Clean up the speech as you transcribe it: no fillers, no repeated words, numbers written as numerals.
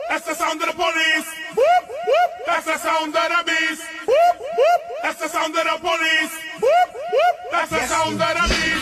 That's the sound of the police. Whoop, whoop. That's the sound of the beast. Whoop, whoop. That's the sound of the police. Whoop, whoop. That's the sound of the beast.